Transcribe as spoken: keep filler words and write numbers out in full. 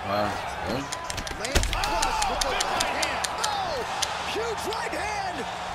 Uh, yeah. Lands flush with the right hand. Oh! Huge right hand!